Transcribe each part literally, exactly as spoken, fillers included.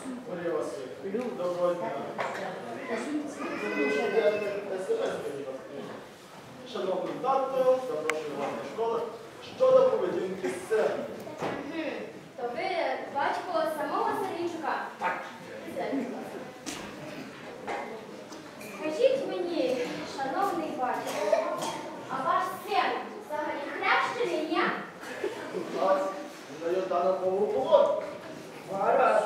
Марія Васильівна, доброго дня. Шановний тато, запрошую вас до школи щодо поведінки сцени. То ви батько самого Сергійчука? Так. Скажіть мені, шановний батько, а ваш син взагалі хрещений, ні? Нас дає дана повну погоду. Гаразд.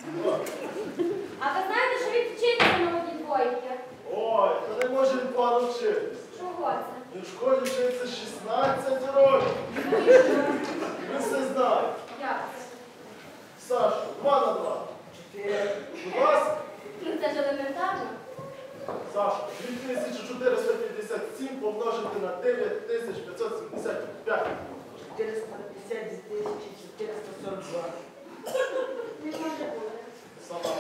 А ви знаєте, що він вчиться на молоді двойки? Ой, то не може він пану вчитись. Чого це? Він в школі вчиться шістнадцять років. Ну і що? Ви все знаєте. Як? Сашу, два на два. Чотири. Будь ласка. Ну це ж елементарно. Сашу, дві тисячі чотириста п'ятдесят сім помножити на дев'ять тисяч п'ятсот сімдесят п'ять. чотириста п'ятдесят тисяч чотириста сорок два. Не може бути. Сама.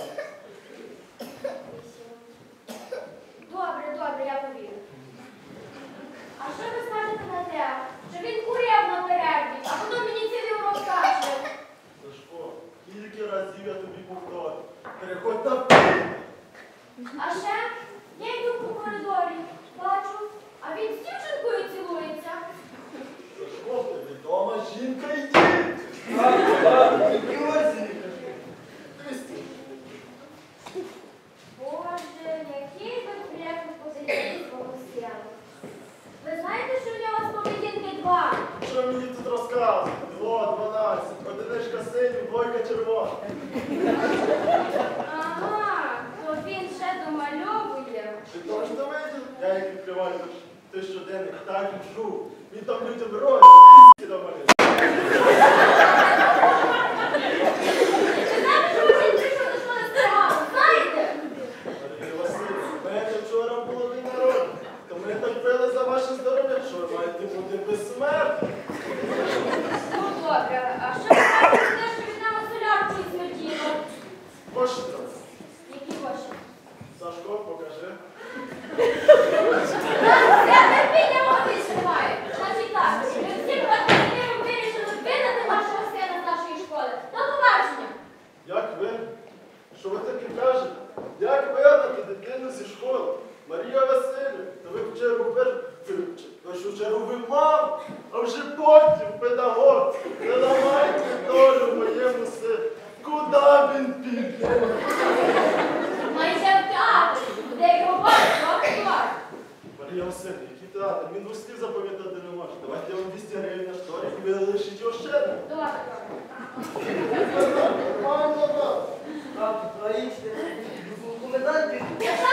Добре, добре, я повірю. А що ви скажете на те, що він курив на перерві, а потім мені цілий урок каже? Сашко, кілька разів я тобі повторю. Переходь на п'ять. А ще я йду по коридорі, бачу, а він з дівчинкою цілується. Сашко, ти відома жінка і дід. І ось не кажи. Боже, який ви приємний позиції свого сина. Ви знаєте, що у нього з поведінки два? Що мені тут розказуєте? О, дванадцять. Одиничка синій, двойка червона. Ага, то він ще домальовує. Ти точно видів? Я як відкриваю той щоденник, так і вжу. Він там людям роль, піски домалює. Ви знаєте, що він прийшов до школи стригав? Знаєте? Марія Васильівна, в мене вчора було день народження. То ми так пили за ваше здоров'я, що ви маєте бути безсмертні. Ну добре, а що ви кажете про те, що від нами солярки смертіло? Ваші дороги. Які ваші? Сашко, покажи. Я терпіння води немає. Значить так, ми всі колективом вирішили вигнати вашого сина з нашої школи. До побачення. Як ви? Що ви таке кажете? Як вигнати дитину зі школи? Марія Васильівна, та ви в чергу пер... ви що в чергу ви мам, а вже потім педагог. Не ламайте долю моєму сину. Куди він піде? Майже в театрі, де його батько актор. Марія Васильівна, який театр? Він двох слів запам'ятати не може. Давайте я вам двісті гривень на шторі і ви лишіть його ще не. Добре, добре. Нормально, Так, логічно. Комендант, Яка